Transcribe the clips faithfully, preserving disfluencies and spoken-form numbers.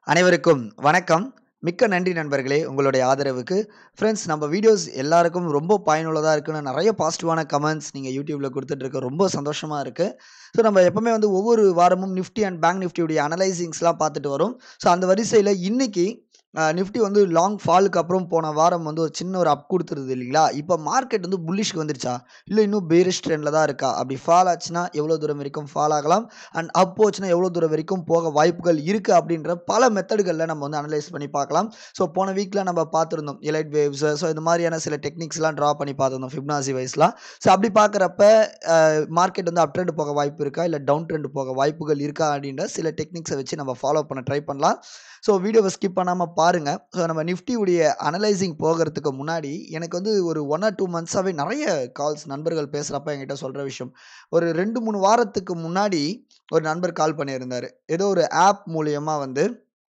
அனைவருக்கும் வணக்கம். மிக்க நன்றி நண்பர்களே உங்களுடைய ஆதரவுக்கு. ஃப்ரெண்ட்ஸ் நம்ம வீடியோஸ் எல்லாருக்கும் ரொம்ப பயனுள்ளதா இருக்குன்னு நெறைய பாசிட்டிவான கமெண்ட்ஸ் நீங்க YouTubeல குடுத்துட்டு இருக்க ரொம்ப சந்தோஷமா இருக்கு. ஸோ நம்ம எப்பவுமே வந்து ஒவ்வொரு வாரமும் நிஃப்டி அண்ட் பேங்க் நிஃப்டியுடைய அனலைசிங்ஸ்லாம் பார்த்துட்டு வரோம். ஸோ அந்த வரிசையில இன்னைக்கு அ நிஃப்டி வந்து லாங் ஃபாலுக்கு அப்புறம் போன வாரம் வந்து ஒரு சின்ன ஒரு அப் குடுத்துருது இல்லைங்களா? இப்ப மார்க்கெட் வந்து புல்லிஷ்க்கு வந்துருச்சா? இல்ல இன்னும் பேரிஷ் ட்ரெண்ட்ல தான் இருக்கா? அப்படி ஃபால் ஆச்சுன்னா எவ்வளோ தூரம் வரைக்கும் ஃபால் ஆகலாம்? அண்ட் அப் போச்சுன்னா எவ்வளோ தூரம் வரைக்கும் போக வாய்ப்புகள் இருக்கு அப்படின்ற பல மெத்தட்கள்ல நம்ம வந்து அனலைஸ் பண்ணி பார்க்கலாம். ஸோ போன வீக்ல நம்ம பார்த்திருந்தோம். எலைட் வேவ்ஸ் ஸோ இந்த மாதிரியான சில டெக்னிக்ஸ்லாம் ட்ரா பண்ணி பார்த்திருந்தோம். ஃபிப்னாசி வைஸ்லாம். ஸோ அப்படி பார்க்குறப்ப அ மார்க்கெட் வந்து அப் ட்ரெண்ட் போக வாய்ப்பு இருக்கா? இல்ல டவுன் ட்ரெண்ட் போக வாய்ப்புகள் இருக்கா? அப்படின்ற சில டெக்னிக்ஸ வச்சு நம்ம ஃபாலோ பண்ண ட்ரை பண்ணலாம். ஸோ வீடியோவ ஸ்கிப் பண்ணாம பாருங்க. ஸோ நம்ம நிஃப்டியுடைய அனலைசிங் போகறதுக்கு முன்னாடி எனக்கு வந்து ஒரு ஒன் ஆர் டூ மந்த்ஸாவே நெறைய கால்ஸ் நண்பர்கள் பேசுறப்ப என்கிட்ட சொல்ற விஷயம். ஒரு ரெண்டு, மூணு வாரத்துக்கு முன்னாடி ஒரு நண்பர் கால் பண்ணியிருந்தாரு. ஏதோ ஒரு ஆப் மூலியமா வந்து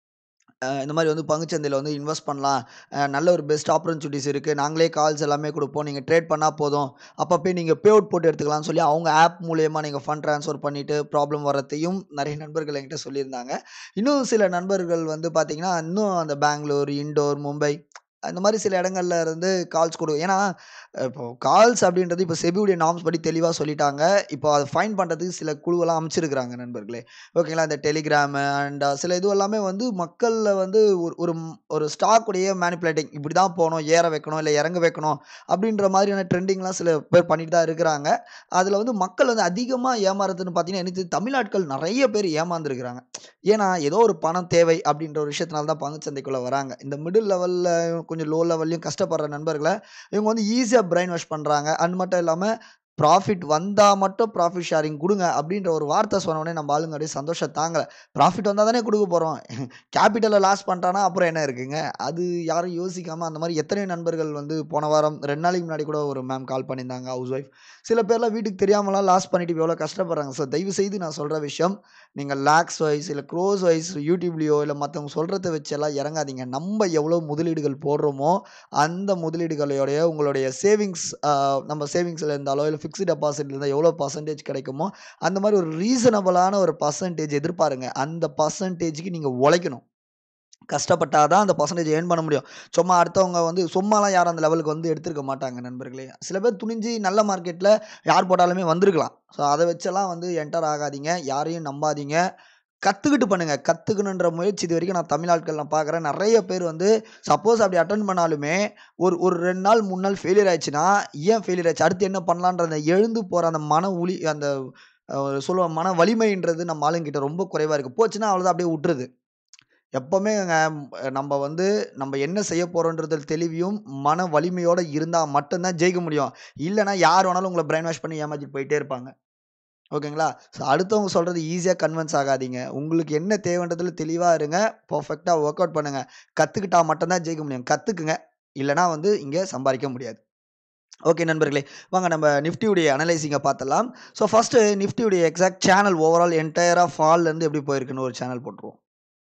அ இந்த மாரி வந்து பங்குச்சந்தையில வந்து இன்வெஸ்ட் பண்ணலாம். அ நல்ல ஒரு பெஸ்ட் ஆப்பர்ச்சுனிட்டீஸ் இருக்கு. நாங்களே கால்ஸ் எல்லாமே குடுப்போம். நீங்க ட்ரேட் பண்ணா போதும். அப்பப்பயே நீங்க பே அவுட் போட்டு எடுத்துக்கலாம்னு சொல்லி அவங்க ஆப் மூலியமா நீங்க ஃபண்ட் ட்ரான்ஸ்ஃபர் பண்ணிட்டு ப்ராப்ளம் வரத்தையும் நெறைய நண்பர்கள் என்கிட்ட சொல்லியிருந்தாங்க. இன்னும் சில நண்பர்கள் வந்து பார்த்தீங்கன்னா, இன்னும் அந்த பெங்களூர், இண்டோர், மும்பை அந்த மாரி சில இடங்கள்ல இருந்து கால்ஸ் குடு ஏன்னா இப்போ கால்ஸ் அப்படின்றது இப்ப செபியுடைய நார்ம்ஸ் படி தெளிவா சொல்லிட்டாங்க. இப்போ அத ஃபைண்ட் பண்றதுக்கு சில குழுவெல்லாம் அமச்சிருக்கிறாங்க நண்பர்களே. ஓகேங்களா. இந்த டெலிகிராம் அண்ட் சில இது எல்லாமே வந்து மக்கள்ல வந்து ஒரு ஒரு ஒரு ஸ்டாக் உடைய மேனிபுலேட்டிங் இப்படிதான் போணும், ஏற வைக்கணும், இல்ல இறங்க வைக்கணும் அப்படின்ற மாதிரியான ட்ரெண்டிங்லாம் சில பேர் பண்ணிட்டு தான் இருக்கிறாங்க. அதுல வந்து மக்கள் வந்து அதிகமா ஏமாறுறதுன்னு பார்த்தீங்கன்னா, எனக்கு தெரிஞ்சு தமிழ் ஆட்கள் நெறைய பேர் ஏமாந்துருக்கிறாங்க. ஏன்னா, ஏதோ ஒரு பணம் தேவை அப்படின்ற ஒரு விஷயத்தினால தான் பங்குச் சந்தைக்குள்ள வராங்க. இந்த மிடில் லெவல்ல கொஞ்சம் லோ லெவல்லயும் கஷ்டப்படுற நண்பர்கள இவங்க வந்து ஈஸியா பிரைன் வாஷ் பண்றாங்க. அது மட்டும் இல்லாம ப்ராஃபிட் வந்தா மட்டும் ப்ராஃபிட் ஷேரிங் குடுங்க அப்படின்ற ஒரு வார்த்தை சொன்ன உடனே நம்ம ஆளுங்க அப்படியே சந்தோஷம் தாங்கல. ப்ராஃபிட் வந்தா தானே குடுக்க போறோம். கேப்பிட்டல லாஸ் பண்ட்டானா அப்புறம் என்ன இருக்குங்க? அது யாரும் யோசிக்காம அந்த மாரி எத்தனையோ நண்பர்கள் வந்து போன வாரம் ரெண்டு நாளைக்கு முன்னாடி கூட ஒரு மேம் கால் பண்ணியிருந்தாங்க. Housewife. சில பேர்லாம் வீட்டுக்கு தெரியாமலாம் லாஸ் பண்ணிட்டு இப்ப எவ்வளோ கஷ்டப்படுறாங்க. ஸோ தயவு செய்து நான் சொல்ற விஷயம், நீங்க லேக்ஸ் வைஸ் இல்ல க்ரோர்ஸ் வைஸ் YouTubeலயோ இல்ல மத்தவங்க சொல்றத வச்செல்லாம் இறங்காதீங்க. நம்ம எவ்வளோ முதலீடுகள் போடுறோமோ, அந்த முதலீடுகளுடைய உங்களுடைய சேவிங்ஸ் அ நம்ம சேவிங்ஸ்ல இருந்தாலோ, இல்ல ஃபிக்ஸ்ட் டெபாசிட்ல இருந்தா எவ்வளோ பெர்சன்டேஜ் கிடைக்குமோ, அந்த மாரி ஒரு ரீசனபிளான ஒரு பெர்சன்டேஜ் எதிர்பாருங்க. அந்த பெர்சன்டேஜ்க்கு நீங்க உழைக்கணும். கஷ்டப்பட்டா தான் அந்த பெர்சன்டேஜ் ஏர்ன் பண்ண முடியும். சும்மா அடுத்தவங்க வந்து சும்மாலாம் யாரும் அந்த லெவலுக்கு வந்து எடுத்திருக்க மாட்டாங்க நண்பர்களே. சில பேர் துணிஞ்சு நல்ல மார்க்கெட்ல யார் போட்டாலுமே வந்திருக்கலாம். ஸோ அத வச்செல்லாம் வந்து என்டர் ஆகாதீங்க. யாரையும் நம்பாதீங்க. கத்துக்கிட்டு பண்ணுங்க. கத்துக்கணுன்ற முயற்சி இதுவரைக்கும் நான் தமிழ் ஆட்கள் நான் பார்க்குறேன். நெறைய பேர் வந்து சப்போஸ் அப்படி அட்டெண்ட் பண்ணாலுமே, ஒரு ஒரு ரெண்டு நாள், மூணு நாள் ஃபெயிலியர் ஆயிடுச்சுன்னா, ஏன் ஃபெயிலியர் ஆச்சு? அடுத்து என்ன பண்ணலான்ற அந்த எழுந்து போற அந்த மன உளி அந்த அ சொல்லுவோம் மன வலிமைன்றது நம்ம ஆளுங்ககிட்ட ரொம்ப குறைவா இருக்கு. போச்சுன்னா அவ்வளோதான் அப்படியே உட்டுறது. எப்பவுமேங்க நம்ம வந்து நம்ம என்ன செய்ய போறோம்ன்றதில் தெளிவையும், மன வலிமையோட இருந்தா மட்டும் தான் ஜெயிக்க முடியும். இல்லன்னா யார் வேணாலும் உங்கள பிரைன் வாஷ் பண்ணி ஏமாத்திட்டு போயிட்டே இருப்பாங்க. ஓகேங்களா? ஸோ அடுத்தவங்க சொல்றது ஈஸியா கன்வின்ஸ் ஆகாதீங்க. உங்களுக்கு என்ன தேவைன்றதுல தெளிவா இருங்க. பெர்ஃபெக்ட்டா வொர்க் அவுட் பண்ணுங்க. கத்துக்கிட்டா மட்டும் தான் ஜெயிக்க முடியும். கத்துக்குங்க. இல்லன்னா வந்து இங்க சம்பாரிக்க முடியாது. ஓகே நண்பர்களே, வாங்க நம்ம நிஃப்டியுடைய அனலைசிங்க பார்த்துடலாம். ஸோ ஃபர்ஸ்ட்டு நிஃப்டியுடைய எக்ஸாக்ட் சேனல் ஓவரால் என்டையரா ஃபால்ல இருந்து எப்படி போயிருக்குன்னு ஒரு சேனல் போட்டுருவோம்.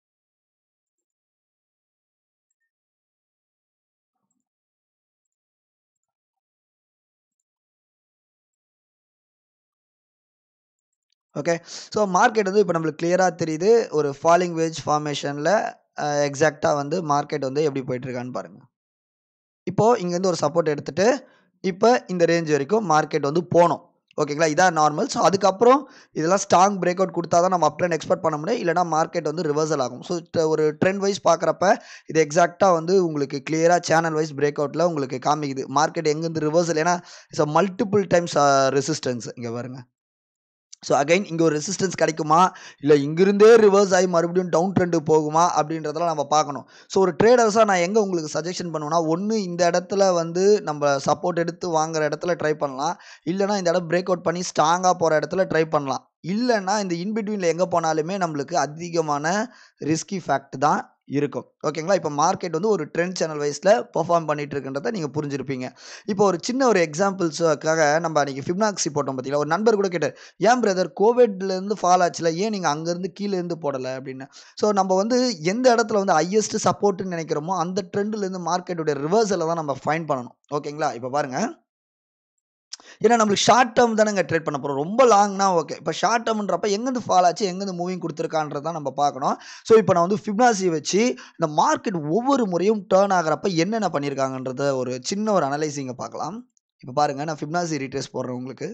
ஓகே. ஸோ மார்க்கெட் வந்து இப்ப நம்மளுக்கு கிளியரா தெரியுது. ஒரு ஃபாலிங் வெட்ஜ் ஃபார்மேஷன்ல அ எக்ஸாக்ட்டா வந்து மார்க்கெட் வந்து எப்படி போயிட்டு இருக்கான்னு பாருங்க. இப்போ இங்கேருந்து ஒரு சப்போர்ட் எடுத்துட்டு, இப்ப இந்த ரேஞ்ச் வரைக்கும் மார்க்கெட் வந்து போணும். ஓகேங்களா? இதான் நார்மல். ஸோ அதுக்கப்புறம் இதெல்லாம் ஸ்ட்ராங் பிரேக் அவுட் குடுத்தா தான் நம்ம அப் ட்ரெண்ட் எக்ஸ்பெக்ட் பண்ண முடியும். இல்லன்னா மார்க்கெட் வந்து ரிவர்சல் ஆகும். ஸோ ஒரு ட்ரெண்ட் வைஸ் பார்க்குறப்ப இது எக்ஸாக்ட்டா வந்து உங்களுக்கு கிளியரா சேனல் வைஸ் பிரேக் அவுட்ல உங்களுக்கு காமிக்குது. மார்க்கெட் எங்கேருந்து ரிவர்சல் ஏன்னா it's a multiple times a resistance இங்க பாருங்க. ஸோ அகைன் இங்க ஒரு ரெசிஸ்டன்ஸ் கிடைக்குமா? இல்ல இங்கிருந்தே ரிவர்ஸ் ஆயி மறுபடியும் டவுன் ட்ரெண்ட் போகுமா? அப்படின்றதெல்லாம் நம்ம பார்க்கணும். ஸோ ஒரு ட்ரேடர்ஸா நான் எங்க உங்களுக்கு சஜெஷன் பண்ணுவேன்னா, ஒண்ணு இந்த இடத்துல வந்து நம்ம சப்போர்ட் எடுத்து வாங்குற இடத்துல ட்ரை பண்ணலாம். இல்லன்னா இந்த இடம் பிரேக் அவுட் பண்ணி ஸ்ட்ராங்கா போற இடத்துல ட்ரை பண்ணலாம். இல்லன்னா இந்த இன் பிட்வீன்ல எங்க போனாலுமே நம்மளுக்கு அதிகமான ரிஸ்கி ஃபேக்ட் தான் இருக்கும். ஓகேங்களா? இப்ப மார்க்கெட் வந்து ஒரு ட்ரெண்ட் சேனல் வைஸ்ல பெர்ஃபார்ம் பண்ணிட்டு இருக்குன்றத நீங்க புரிஞ்சிருப்பீங்க. இப்போ ஒரு சின்ன ஒரு எக்ஸாம்பிள்ஸ்க்காக நம்ம அன்னைக்கு ஃபிப்னாக்ஸி போட்டோம் பார்த்தீங்களா? ஒரு நண்பர் கூட கேட்டாரு. "ஏன் பிரதர் கோவிட்லேருந்து ஃபால் ஆச்சுல்ல, ஏன் நீங்க அங்கருந்து கீழ இருந்து போடல?" அப்படின்னு. ஸோ நம்ம வந்து எந்த இடத்துல வந்து ஹையஸ்ட் சப்போர்ட்ன்னு நெனைக்கிறோமோ, அந்த ட்ரெண்ட்லேருந்து மார்க்கெட்டோட ரிவர்சல தான் நம்ம ஃபைண்ட் பண்ணணும். ஓகேங்களா? இப்ப பாருங்க. ஏன்னா நம்மளுக்கு ஷார்ட் டேர்ம் தானங்க ட்ரேட் பண்ண போறோம். ரொம்ப லாங்னா ஓகே. இப்ப ஷார்ட் டேர்ம்ன்றப்ப எங்கேருந்து ஃபால் ஆச்சு, எங்கேருந்து மூவிங் குடுத்துருக்கான்றத தான் நம்ம பார்க்கணும். ஸோ இப்ப நான் வந்து ஃபிப்னாசி வச்சு இந்த மார்க்கெட் ஒவ்வொரு முறையும் டர்ன் ஆகுறப்ப என்னென்ன பண்ணியிருக்காங்கன்றத ஒரு சின்ன ஒரு அனலைசிங்க பார்க்கலாம். இப்ப பாருங்க நான் ஃபிப்னாசி ரீட்ரேஸ் போடுறேன் உங்களுக்கு.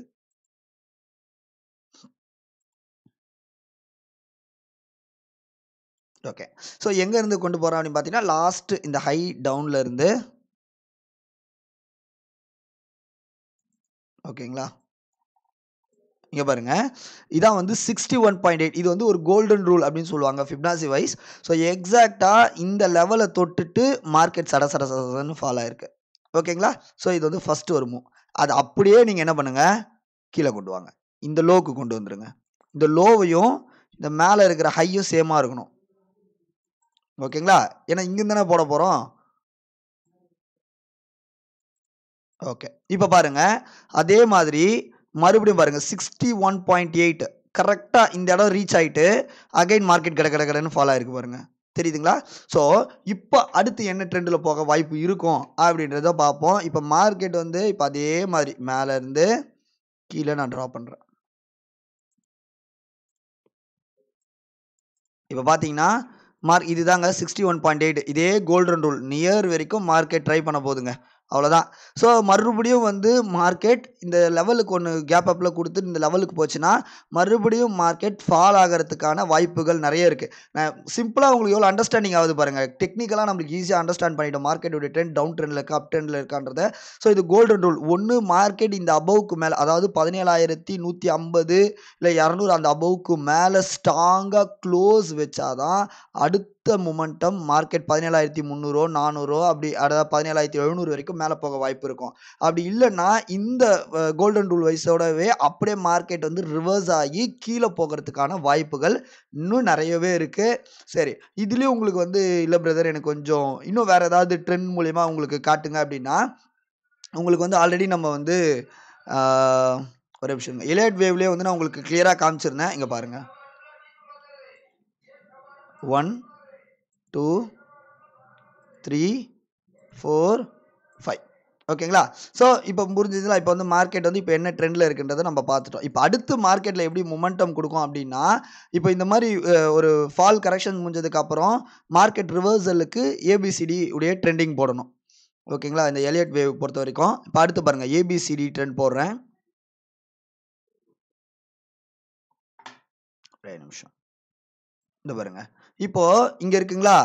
ஓகே. ஸோ எங்க இருந்து கொண்டு போறோம் அப்படின்னு பார்த்தீங்கன்னா, லாஸ்ட் இந்த ஹை டவுன்ல இருந்து ஓகேங்களா? இங்க பாருங்க. இதான் வந்து அறுபத்தி ஒன்று புள்ளி எட்டு இது வந்து ஒரு கோல்டன் ரூல் அப்படின்னு சொல்லுவாங்க ஃபிப்னாசி வைஸ். ஸோ எக்ஸாக்ட்டா இந்த லெவல தொட்டுட்டு மார்க்கெட் சட சட சடன்னு ஃபால் ஆயிருக்கு. ஓகேங்களா? ஸோ இது வந்து ஃபர்ஸ்ட் ஒரு மூவ். அது அப்படியே நீங்க என்ன பண்ணுங்க, கீழ கொண்டு வாங்க. இந்த லோக்கு கொண்டு வந்துருங்க. இந்த லோவையும் இந்த மேல இருக்கிற ஹையும் சேமா இருக்கணும். ஓகேங்களா? ஏன்னா இங்கிருந்து தானே போட போறோம். ஓகே. இப்ப பாருங்க. அதே மாதிரி மறுபடியும் பாருங்க அறுபத்தி ஒன்று புள்ளி எட்டு கரெக்ட்டா இந்த இடம் ரீச் ஆயிட்டு அகைன் மார்க்கெட் கட கட கடன்னு ஃபால் ஆயிருக்கு பாருங்க. தெரியுதுங்களா? ஸோ இப்ப அடுத்து என்ன ட்ரெண்ட்ல போக வாய்ப்பு இருக்கும் அப்படின்றத பார்ப்போம். இப்ப மார்க்கெட் வந்து இப்ப அதே மாதிரி மேல இருந்து கீழ நான் டிரா பண்றேன். இப்ப பார்த்தீங்கன்னா, மார்க் இதுதாங்க அறுபத்தி ஒன்று புள்ளி எட்டு இதே கோல்டன் ரூல் நியர் வரைக்கும் மார்க்கெட் ட்ரை பண்ண போதுங்க. அவ்வளோதான். ஸோ மறுபடியும் வந்து மார்க்கெட் இந்த லெவலுக்கு ஒண்ணு கேப் அப்ல குடுத்து இந்த லெவலுக்கு போச்சுன்னா, மறுபடியும் மார்க்கெட் ஃபால் ஆகறதுக்கான வாய்ப்புகள் நெறைய இருக்கு. நான் சிம்பிளா உங்களுக்கு எவ்வளோ அண்டர்ஸ்டாண்டிங் ஆகுது பாருங்க. டெக்னிக்கலா நம்மளுக்கு ஈஸியா அண்டர்ஸ்டாண்ட் பண்ணிட்டோம். மார்க்கெட்டோட ட்ரெண்ட் டவுன் ட்ரெண்ட்ல இருக்கா, அப் ட்ரெண்ட்ல இருக்கான்றத. ஸோ இது கோல்டன் ரூல். ஒண்ணு மார்க்கெட் இந்த அபோவ்க்கு மேல அதாவது பதினேழாயிரத்து நூற்று ஐம்பது இல்ல இருநூறு அந்த அபோவ்க்கு மேல ஸ்ட்ராங்கா க்ளோஸ் வச்சா தான் அடுத்த மொமெண்டம் மார்க்கெட் பதினேழாயிரத்து முந்நூறு நானூறு அப்படி அதாவது பதினேழாயிரத்து எழுநூறு வரைக்கும் மேல போக வாய்ப்பு இருக்கும். அப்படி இல்லன்னா இந்த அ கோல்டன் ரூல் வைஸோடவே அப்படியே மார்க்கெட் வந்து ரிவர்ஸ் ஆகி கீழ போகறதுக்கான வாய்ப்புகள் இன்னும் நெறையவே இருக்கு. சரி, இதுலயும் உங்களுக்கு வந்து இல்ல பிரதர் எனக்கு கொஞ்சம் இன்னும் வேற ஏதாவது ட்ரெண்ட் மூலியமா உங்களுக்கு காட்டுங்க அப்படின்னா, உங்களுக்கு வந்து ஆல்ரெடி நம்ம வந்து ஆ ஒரே நிமிஷம் எலியட் வேவ்லயே வந்து நான் உங்களுக்கு கிளியரா காமிச்சிருந்தேன். இங்க பாருங்க. ஒன்று, இரண்டு, மூன்று, நான்கு, ஐந்து ஓகேங்களா? ஸோ இப்ப புரிஞ்சுதுங்களா? இப்ப வந்து மார்க்கெட் வந்து இப்ப என்ன ட்ரெண்ட்ல இருக்குன்றத நம்ம பார்த்துட்டோம். இப்ப அடுத்து மார்க்கெட்ல எப்படி மொமெண்டம் குடுக்கும் அப்படின்னா, இப்ப இந்த மாரி அ ஒரு ஃபால் கரெக்ஷன் முடிஞ்சதுக்கு அப்புறம் மார்க்கெட் ரிவர்சலுக்கு ஏபிசிடி உடைய ட்ரெண்டிங் போடணும். ஓகேங்களா? இந்த எலியட் வேவ் பொறுத்தவரைக்கும். இப்ப அடுத்து பாருங்க ஏபிசிடி ட்ரெண்ட் போடுறேன். ஒரே நிமிஷம். இந்த பாருங்க. இப்போ இங்க இருக்குங்களா?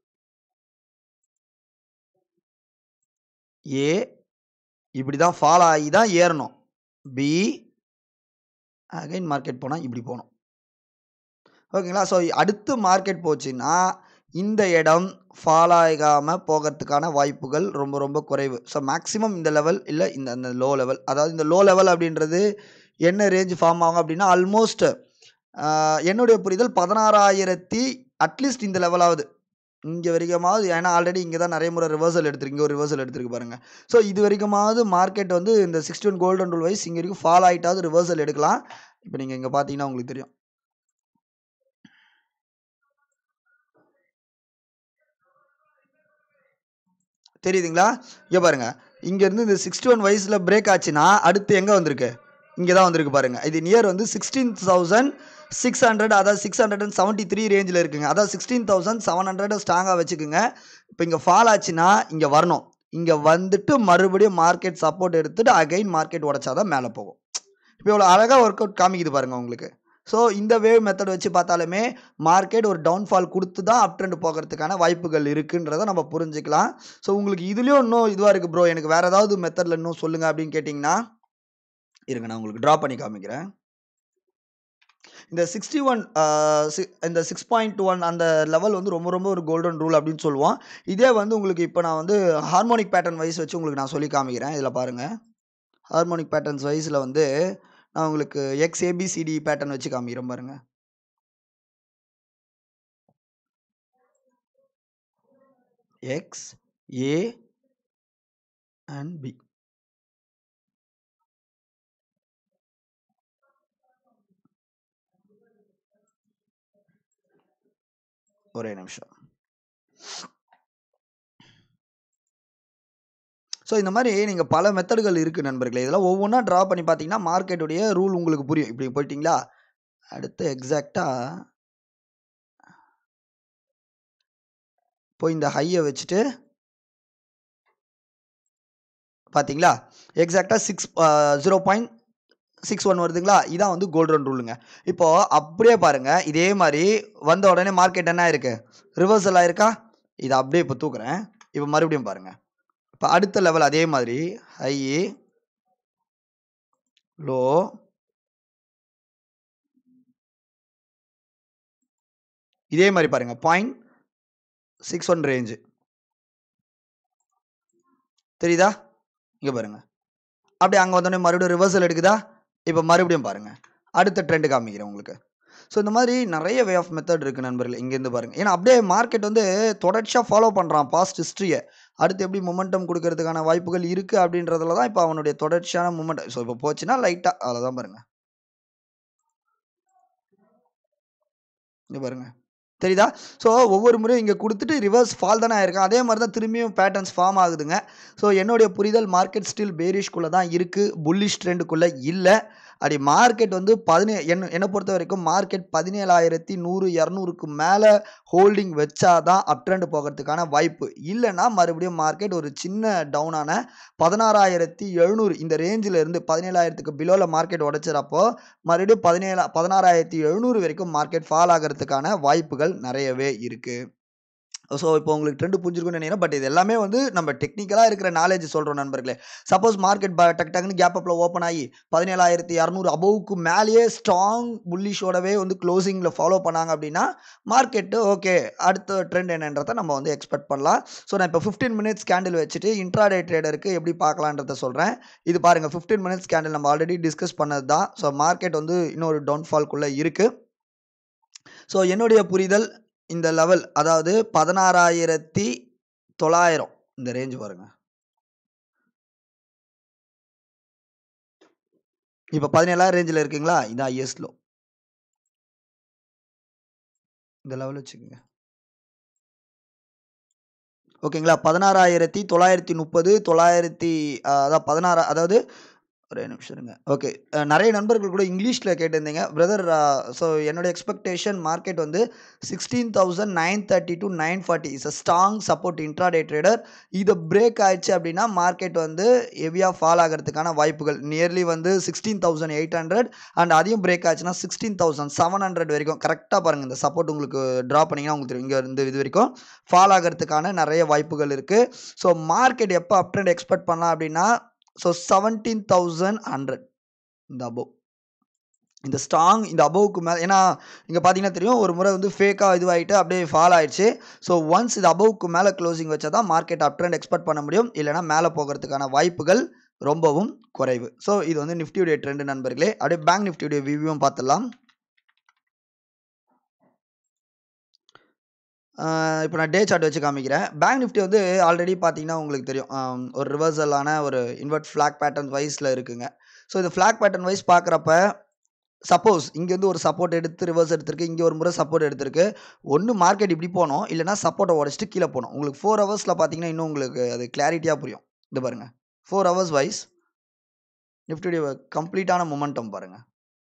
ஏ இப்படி தான் ஃபால் ஆகி தான் ஏறணும். பி அகைன் மார்க்கெட் போனா இப்படி போணும். ஓகேங்களா? ஸோ அடுத்து மார்க்கெட் போச்சுன்னா, இந்த இடம் ஃபால் ஆகாம போகறதுக்கான வாய்ப்புகள் ரொம்ப ரொம்ப குறைவு. ஸோ மேக்ஸிமம் இந்த லெவல் இல்ல இந்த அந்த லோ லெவல். அதாவது இந்த லோ லெவல் அப்படின்றது என்ன ரேஞ்ச் ஃபார்ம் ஆகும் அப்படின்னா, ஆல்மோஸ்ட் அ என்னுடைய புரிதல் பதினாறாயிரம் அட்லீஸ்ட் இந்த லெவலாவது. இங்க வரைக்குமாவது ஏன்னா ஆல்ரெடி இங்க தான் நெறைய முறை ரிவர்சல் எடுத்திருக்கு. இங்க ஒரு ரிவர்சல் எடுத்திருக்கு பாருங்க. ஸோ இது வரைக்குமாவது மார்க்கெட் வந்து இந்த அறுபத்தி ஒன்று கோல்டன் ரூல் வைஸ் இங்க வரைக்கும் ஃபால் ஆயிட்டாவது ரிவர்சல் எடுக்கலாம். இப்ப நீங்க இங்க பார்த்தீங்கன்னா உங்களுக்கு தெரியும். தெரியுதுங்களா? இங்க பாருங்க. இங்க இருந்து இந்த அறுபத்தி ஒன்று வயசுல பிரேக் ஆச்சுன்னா, அடுத்து எங்க வந்திருக்கு? இங்க தான் வந்திருக்கு பாருங்க. இது நியர் வந்து பதினாறாயிரத்து அறுநூறு அதாவது ஆறுநூற்று எழுபத்தி மூன்று ரேஞ்ச்ல இருக்குங்க. அதாவது பதினாறாயிரத்து எழுநூறு ஸ்ட்ராங்கா வச்சுக்குங்க. இப்ப இங்க ஃபால் ஆச்சுன்னா, இங்க வரணும். இங்க வந்துட்டு மறுபடியும் மார்க்கெட் சப்போர்ட் எடுத்துட்டு அகைன் மார்க்கெட் உடைச்சா தான் மேல போகும். இப்ப இவ்வளோ அழகா ஒர்க் அவுட் காமிக்குது பாருங்க உங்களுக்கு. ஸோ இந்த வேவ் மெத்தட் வச்சு பார்த்தாலுமே மார்க்கெட் ஒரு டவுன்ஃபால் குடுத்து தான் அப் ட்ரெண்ட் போகறதுக்கான வாய்ப்புகள் இருக்குன்றத நம்ம புரிஞ்சுக்கலாம். ஸோ உங்களுக்கு இதுலயும் இன்னும் இதுவா இருக்கு ப்ரோ. எனக்கு வேற ஏதாவது மெத்தட்ல இன்னும் சொல்லுங்க அப்படின்னு கேட்டீங்கன்னா, இருங்க நான் உங்களுக்கு டிரா பண்ணி காமிக்கிறேன். இந்த அறுபத்தி ஒன்று ஆ சி இந்த ஆறு புள்ளி ஒன்று அந்த லெவல் வந்து ரொம்ப ரொம்ப ஒரு கோல்டன் ரூல் அப்படின்னு சொல்லுவோம். இதே வந்து உங்களுக்கு இப்ப நான் வந்து ஹார்மோனிக் பேட்டர்ன் வைஸ் வச்சு உங்களுக்கு நான் சொல்லி காமிக்கிறேன். இதுல பாருங்க. ஹார்மோனிக் பேட்டர்ன்ஸ் வைஸ்ல வந்து நான் உங்களுக்கு எக்ஸ் ஏபிசிடி பேட்டர்ன் வச்சு காமிக்கிறேன் பாருங்க. X, A and B. ஒரே நிமிஷம். ஸோ இந்த மாதிரி நீங்கள் பல மெத்தடுகள் இருக்குது நண்பர்களே. இதெல்லாம் ஒவ்வொன்றா ட்ரா பண்ணி பார்த்தீங்கன்னா மார்க்கெட்டுடைய ரூல் உங்களுக்கு புரியும். இப்படி போயிட்டீங்களா, அடுத்து எக்ஸாக்டாக போய் இந்த ஹையை வச்சுட்டு பார்த்தீங்களா, எக்ஸாக்டாக six zero point six one வருதுங்களா, இதான் வந்து கோல்டன் ரூலுங்க. இப்போது அப்படியே பாருங்கள், இதே மாதிரி வந்த உடனே மார்க்கெட் என்ன ஆயிருக்கு, ரிவர்சல் ஆயிருக்கா. இதை அப்படியே இப்போ தூக்குறேன். இப்போ மறுபடியும் பாருங்கள், இப்போ அடுத்த லெவல் அதே மாதிரி ஹை லோ இதே மாதிரி பாருங்க பாயிண்ட் சிக்ஸ் ஒன் ரேஞ்சு தெரியுதா, இங்கே பாருங்க. அப்படியே அங்கே வந்தோடனே மறுபடியும் ரிவர்சல் எடுக்குதா. இப்போ மறுபடியும் பாருங்க, அடுத்த ட்ரெண்டு காமிக்கிறேன் உங்களுக்கு. ஸோ இந்த மாதிரி நிறைய வே ஆஃப் மெத்தட் இருக்குது நண்பர்கள். இங்கேருந்து பாருங்கள், ஏன்னா அப்படியே மார்க்கெட் வந்து தொடர்ச்சியாக ஃபாலோ பண்ணுறான் பாஸ்ட் ஹிஸ்ட்ரியை. அடுத்து எப்படி மொமெண்டம் கொடுக்கறதுக்கான வாய்ப்புகள் இருக்குது அப்படின்றதுல தான் இப்போ அவனுடைய தொடர்ச்சியான மொமெண்டம். ஸோ இப்போ போச்சுன்னா லைட்டாக அவ்வளோதான் பாருங்கள். இங்கே பாருங்கள் தெரியுதா. ஸோ ஒவ்வொரு முறையும் இங்கே கொடுத்துட்டு ரிவர்ஸ் ஃபால் தானே ஆயிருக்கும். அதே மாதிரி தான் திரும்பியும் பேட்டர்ன்ஸ் ஃபார்ம் ஆகுதுங்க. ஸோ என்னுடைய புரிதல் மார்க்கெட் ஸ்டில் பேரிஷ்குள்ளே தான் இருக்குது, புல்லிஷ் ட்ரெண்டுக்குள்ளே இல்லை. அப்படி மார்க்கெட் வந்து பதினே என்ன என்னை பொறுத்த வரைக்கும் மார்க்கெட் பதினேழாயிரத்தி நூறு இரநூறுக்கு மேலே ஹோல்டிங் வச்சா தான் அப் ட்ரெண்ட் போகிறதுக்கான வாய்ப்பு. இல்லைன்னா மறுபடியும் மார்க்கெட் ஒரு சின்ன டவுனான பதினாறாயிரத்தி எழுநூறு இந்த ரேஞ்சில் இருந்து பதினேழாயிரத்துக்கு பிலோவில் மார்க்கெட் உடைச்சிறப்போ மறுபடியும் பதினேழு பதினாறாயிரத்தி எழுநூறு வரைக்கும் மார்க்கெட் ஃபால் ஆகிறதுக்கான வாய்ப்புகள் நிறையவே இருக்குது. ஸோ இப்போ உங்களுக்கு ட்ரெண்டு புரிஞ்சிருக்கும்னு நினைக்கிறேன். பட் இது எல்லாமே வந்து நம்ம டெக்னிக்கலாக இருக்கிற நாலேஜ் சொல்கிறோம் நண்பர்களே. சப்போஸ் மார்க்கெட் ப டக் டக்குன்னு கேப் அப்பில் ஓப்பன் ஆகி பதினேழாயிரத்தி இரநூறு அபவுக்கு மேலேயே ஸ்ட்ராங் புல்லிஷோடவே வந்து க்ளோசிங்கில் ஃபாலோ பண்ணாங்க அப்படின்னா மார்க்கெட்டு ஓகே அடுத்த ட்ரெண்ட் என்னன்றதை நம்ம வந்து எக்ஸ்பெக்ட் பண்ணலாம். ஸோ நான் இப்போ ஃபிஃப்டீன் மினிட்ஸ் கேண்டில் வச்சுட்டு இன்ட்ராடே ட்ரேடருக்கு எப்படி பார்க்கலான்றதை சொல்கிறேன். இது பாருங்கள், ஃபிஃப்டீன் மினிட்ஸ் கேண்டில் நம்ம ஆல்ரெடி டிஸ்கஸ் பண்ணது தான். ஸோ மார்க்கெட் வந்து இன்னொரு டவுன்ஃபால்குள்ளே இருக்குது. ஸோ என்னுடைய புரிதல் இந்த லெவல், அதாவது பதினாறாயிரத்தி தொள்ளாயிரம் இந்த ரேஞ்ச் பாருங்க. இப்போ பதினேழாயிரம் ரேஞ்சில் இருக்குங்களா, இதான் ஹையஸ்ட் லோ. இந்த லெவல் வச்சுக்கோங்க ஓகேங்களா. பதினாறாயிரத்தி தொள்ளாயிரத்தி முப்பது தொள்ளாயிரத்தி அதான் பதினாறு, அதாவது ஒரே நிமிஷம் இருங்க. ஓகே, நிறைய நண்பர்கள் கூட இங்கிலீஷில் கேட்டிருந்தீங்க பிரதர். ஸோ என்னோடய எக்ஸ்பெக்டேஷன் மார்க்கெட் வந்து sixteen thousand nine thirty to nine forty is a strong support intraday trader. இது பிரேக் ஆயிடுச்சு அப்படின்னா மார்க்கெட் வந்து ஹெவியாக ஃபால் ஆகிறதுக்கான வாய்ப்புகள் நியர்லி வந்து sixteen thousand eight hundred and அதையும் பிரேக் ஆச்சுன்னா சிக்ஸ்டீன் தௌசண்ட் செவன் ஹண்ட்ரட் வரைக்கும் கரெக்டாக பாருங்கள். இந்த சப்போர்ட் உங்களுக்கு ட்ரா பண்ணிங்கன்னா உங்களுக்கு தெரியும், இங்கே இருந்து இது வரைக்கும் ஃபால் ஆகிறதுக்கான நிறைய வாய்ப்புகள் இருக்குது. ஸோ மார்க்கெட் எப்போ அப் ட்ரெண்ட் எக்ஸ்பெக்ட் பண்ணலாம் அப்படின்னா ஸோ செவன்டீன் தௌசண்ட் ஹண்ட்ரட் இந்த அபோவ், இந்த ஸ்ட்ராங் இந்த அபோவுக்கு மேலே. ஏன்னா இங்கே பார்த்தீங்கன்னா தெரியும், ஒரு முறை வந்து ஃபேக்காக இதுவாகிட்டு அப்படியே ஃபால் ஆயிடுச்சு. ஸோ ஒன்ஸ் இது அபோவுக்கு மேலே க்ளோசிங் வச்சா தான் மார்க்கெட் அப் ட்ரெண்ட் எக்ஸ்பெக்ட் பண்ண முடியும், இல்லைனா மேலே போகிறதுக்கான வாய்ப்புகள் ரொம்பவும் குறைவு. ஸோ இது வந்து நிஃப்டியுடைய ட்ரெண்டு நண்பர்களே. அப்படியே பேங்க் நிஃப்டியுடைய வியூவும் பார்த்துடலாம். இப்போ நான் டே சார்ட் வச்சு காமிக்கிறேன். பேங்க் நிஃப்டி வந்து ஆல்ரெடி பார்த்தீங்கன்னா உங்களுக்கு தெரியும், ஒரு ரிவர்சலான ஒரு இன்வெர்ட் ஃப்ளாக் பேட்டர்ன் வைஸில் இருக்குங்க. ஸோ இது ஃப்ளாக் பேட்டர்ன் வைஸ் பார்க்குறப்ப சப்போஸ் இங்கேருந்து ஒரு சப்போர்ட் எடுத்து ரிவர்ஸ் எடுத்திருக்கு, இங்கே ஒரு முறை சப்போர்ட் எடுத்திருக்கு. ஒன்று மார்க்கெட் இப்படி போகணும், இல்லைனா சப்போர்ட்டை உடச்சிட்டு கீழே போகணும். உங்களுக்கு ஃபோர் ஹவர்ஸில் பார்த்தீங்கன்னா இன்னும் உங்களுக்கு அது கிளாரிட்டியாக புரியும். இது பாருங்கள், ஃபோர் ஹவர்ஸ் வைஸ் நிஃப்டியுடைய கம்ப்ளீட்டான மொமெண்டம் பாருங்கள்.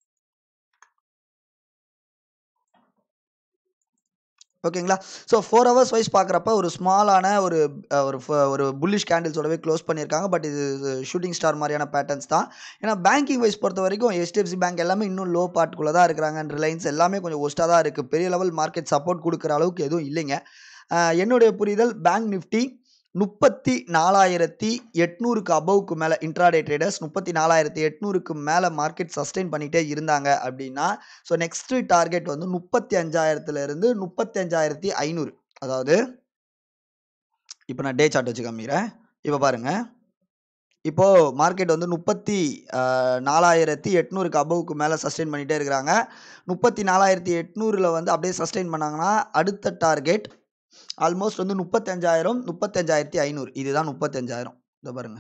ஓகேங்களா. ஸோ ஃபோர் ஹவர்ஸ் வைஸ் பார்க்குறப்ப ஒரு ஸ்மாலான ஒரு ஒரு ஒரு புல்லிஷ் கேண்டில்ஸோடவே க்ளோஸ் பண்ணியிருக்காங்க. பட் இது ஷூட்டிங் ஸ்டார் மாதிரியான பேட்டர்ன்ஸ் தான். ஏன்னா பேங்கிங் வைஸ் பொறுத்த வரைக்கும் ஹெச்டிஎஃப்சி பேங்க் எல்லாமே இன்னும் லோ பார்ட்டுக்குள்ளே தான் இருக்கிறாங்க. ரிலையன்ஸ் எல்லாமே கொஞ்சம் ஒஸ்ட்டாக தான் இருக்குது. பெரிய லெவல் மார்க்கெட் சப்போர்ட் கொடுக்குற அளவுக்கு எதுவும் இல்லைங்க. என்னுடைய புரிதல் பேங்க் நிஃப்டி முப்பத்தி நாலாயிரத்தி எட்நூறுக்கு அபவுக்கு மேலே இன்ட்ராடே ட்ரேடர்ஸ் முப்பத்தி நாலாயிரத்தி எட்நூறுக்கு மேலே மார்க்கெட் சஸ்டெயின் பண்ணிகிட்டே இருந்தாங்க அப்படின்னா ஸோ நெக்ஸ்ட்டு டார்கெட் வந்து முப்பத்தி அஞ்சாயிரத்துலேருந்து முப்பத்தி அஞ்சாயிரத்தி ஐநூறு. அதாவது இப்போ நான் டே சார்ட் வச்சு காமிக்கிறேன். இப்போ பாருங்கள், இப்போது மார்க்கெட் வந்து முப்பத்தி நாலாயிரத்தி எட்நூறுக்கு அபவுக்கு மேலே சஸ்டெயின் பண்ணிகிட்டே இருக்கிறாங்க. முப்பத்தி நாலாயிரத்தி எட்நூறில் வந்து அப்படியே சஸ்டெயின் பண்ணாங்கன்னா அடுத்த டார்கெட் ஆல்மோஸ்ட் வந்து முப்பத்தஞ்சாயிரம் முப்பத்தஞ்சாயிரத்தி ஐநூறு. இதுதான் முப்பத்தஞ்சாயிரம். இதை பாருங்க,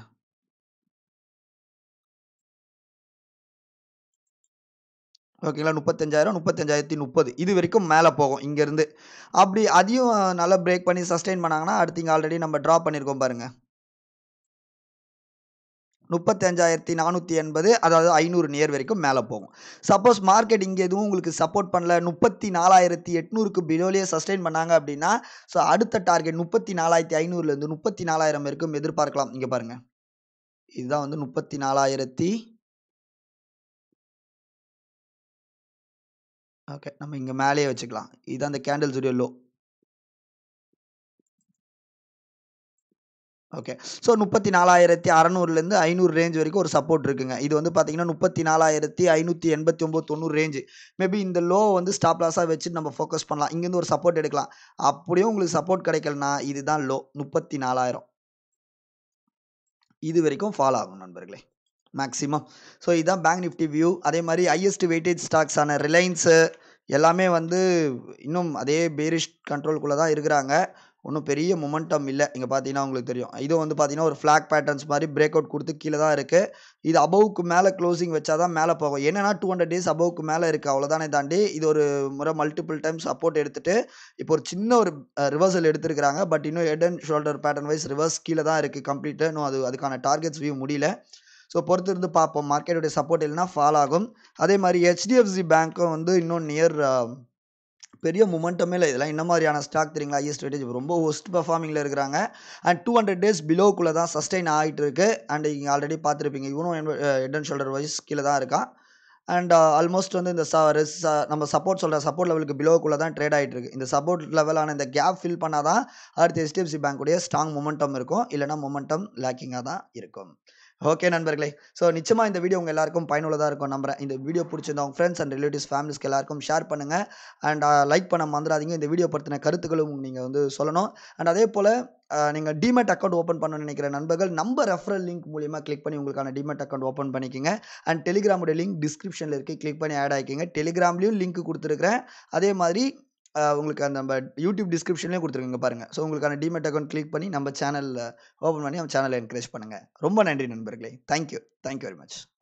ஓகேங்களா. முப்பத்தஞ்சாயிரம் முப்பத்தஞ்சாயிரத்தி முப்பது இது வரைக்கும் மேலே போகும் இங்கேருந்து. அப்படி அதையும் நல்லா பிரேக் பண்ணி சஸ்டெயின் பண்ணாங்கன்னா அடுத்து இங்கே ஆல்ரெடி நம்ம ட்ரா பண்ணியிருக்கோம் பாருங்கள். முப்பத்தி ஐந்தாயிரத்தி நானூற்றி எண்பது அதாவது ஐநூறு நியர் வரைக்கும் மேலே போகும். சப்போஸ் மார்க்கெட் இங்கே எதுவும் உங்களுக்கு சப்போர்ட் பண்ணல, முப்பத்தி நாலாயிரத்தி எட்நூறுக்கு பிலோலேயே சஸ்டெயின் பண்ணாங்க அப்படின்னா, ஸோ அடுத்த டார்கெட் முப்பத்தி நாலாயிரத்தி ஐநூறுலேருந்து முப்பத்தி நாலாயிரம் வரைக்கும் எதிர்பார்க்கலாம். இங்கே பாருங்கள், இதுதான் வந்து முப்பத்தி நாலாயிரத்தி ஓகே, நம்ம இங்கே மேலேயே வச்சுக்கலாம். இதுதான் அந்த கேண்டில்ஸ் உடைய லோ. ஓகே, ஸோ முப்பத்தி நாலாயிரத்தி அறநூறுலேருந்து ஐநூறு ரேஞ்ச் வரைக்கும் ஒரு சப்போர்ட் இருக்குங்க. இது வந்து பார்த்தீங்கன்னா முப்பத்தி நாலாயிரத்தி ஐநூற்றி எண்பத்தி ஒம்பது தொண்ணூறு ரேஞ்சு. மேபி இந்த லோ வந்து ஸ்டாப் லாஸாக வச்சு நம்ம ஃபோக்கஸ் பண்ணலாம். இங்கேருந்து ஒரு சப்போர்ட் எடுக்கலாம். அப்படியே உங்களுக்கு சப்போர்ட் கிடைக்கலனா இதுதான் லோ முப்பத்தி நாலாயிரம். இது வரைக்கும் ஃபாலோ ஆகும் நண்பர்களே மேக்ஸிமம். ஸோ இதுதான் பேங்க் நிஃப்டி வியூ. அதே மாதிரி ஹையஸ்ட் வெயிட்டேஜ் ஸ்டாக்ஸான ரிலையன்ஸு எல்லாமே வந்து இன்னும் அதே பேரிஷ் கண்ட்ரோல்குள்ளே தான் இருக்கிறாங்க. ஒன்றும் பெரிய மொமெண்டம் இல்லை. இங்கே பார்த்தீங்கன்னா உங்களுக்கு தெரியும். இதுவும் வந்து பார்த்தீங்கன்னா ஒரு ஃப்ளாக் பேட்டர்ன்ஸ் மாதிரி பிரேக் அவுட் கொடுத்து கீழே தான் இருக்குது. இது அபவுக்கு மேலே க்ளோசிங் வச்சா தான் மேலே போகும். என்னன்னா டூ ஹண்ட்ரட் டேஸ் அபவுக்கு மேலே இருக்குது, அவ்வளோதானே தாண்டி இது ஒரு முறை மல்டிபிள் டைம் சப்போர்ட் எடுத்துகிட்டு இப்போ ஒரு சின்ன ஒரு ரிவர்சல் எடுத்துருக்காங்க. பட் இன்னும் head and shoulder pattern wise reverse கீழே தான் இருக்குது கம்ப்ளீட்டாக. இன்னும் அது அதுக்கான டார்கெட்ஸ் வியூ முடியல. ஸோ பொறுத்து இருந்து பார்ப்போம். மார்க்கெட்டுடைய சப்போர்ட் இல்லைனா ஃபால் ஆகும். அதே மாதிரி ஹெச்டிஎஃப்சி பேங்க்கும் வந்து இன்னும் நியர் பெரிய மொமெண்டமே இல்லை. இதெல்லாம் என்ன மாதிரியான ஸ்டாக் தெரியுங்களா? ஹையஸ்ட் வெயிட்டேஜ் ரொம்ப ஒஸ்ட் பெர்ஃபார்மிங்கில் இருக்கிறாங்க. அண்ட் டூ ஹண்ட்ரட் டேஸ் பிலோக்குள்ளே தான் சஸ்டெயின் ஆகிட்டு இருக்கு. அண்ட் இங்கே ஆல்ரெடி பார்த்துருப்பீங்க, இவனும் ஹெட் அண்ட் ஷோல்டர் வைஸ் கீழே தான் இருக்கான். அண்ட் ஆல்மோஸ்ட் வந்து இந்த நம்ம சப்போர்ட் சொல்கிற சப்போர்ட் லெவலுக்கு பிலோக்குள்ளே தான் ட்ரேட் ஆகிட்டு இருக்கு. இந்த சப்போர்ட் லெவலான இந்த கேப் ஃபில் பண்ணால் தான் அடுத்து ஹெச்டிஎஃப்சி பேங்க்குடைய ஸ்ட்ராங் மொமெண்டம் இருக்கும். இல்லைனா மொமெண்டம் லேக்கிங்காக தான் இருக்கும். ஓகே நண்பர்களே, ஸோ நிச்சயமாக இந்த வீடியோ உங்கள் எல்லாருக்கும் பயனுள்ளதாக இருக்கும் நம்புறேன். இந்த வீடியோ பிடிச்சிருந்தா உங்கள் ஃப்ரெண்ட்ஸ் அண்ட் ரிலேட்டிவ்ஸ் ஃபேமிலிஸ்க்கு எல்லாருக்கும் ஷேர் பண்ணுங்கள். அண்ட் லைக் பண்ண மறந்துடாதீங்க. இந்த வீடியோ பற்றின கருத்துக்களும் நீங்கள் வந்து சொல்லணும். அண்ட் அதே போல் நீங்கள் டிமெட் அக்கௌண்ட் ஓப்பன் பண்ணணும்னு நினைக்கிற நண்பர்கள் நம்ம ரெஃபரல் லிங்க் மூலியமாக கிளிக் பண்ணி உங்களுக்கான டிமெட் அக்கௌண்ட் ஓப்பன் பண்ணிக்கோங்க. அண்ட் டெலிகிராமுடைய லிங்க் டிஸ்கிரிப்ஷனில் இருக்குது, கிளிக் பண்ணி ஆட் ஆகிக்கிங்க. டெலிகிராம்லேயும் லிங்க் கொடுத்துருக்குறேன். அதே மாதிரி உங்களுக்கு அந்த நம்ம யூடியூப் டிஸ்கிரிப்ஷன்லேயும் கொடுத்துருக்கீங்க பாருங்கள். ஸோ உங்களுக்கான டிமெட் அக்கௌண்ட் கிளிக் பண்ணி நம்ம சேனலில் ஓப்பன் பண்ணி நம்ம சேனலை என்கரேஜ் பண்ணுங்கள். ரொம்ப நன்றி நண்பர்களே. Thank you thank you very much.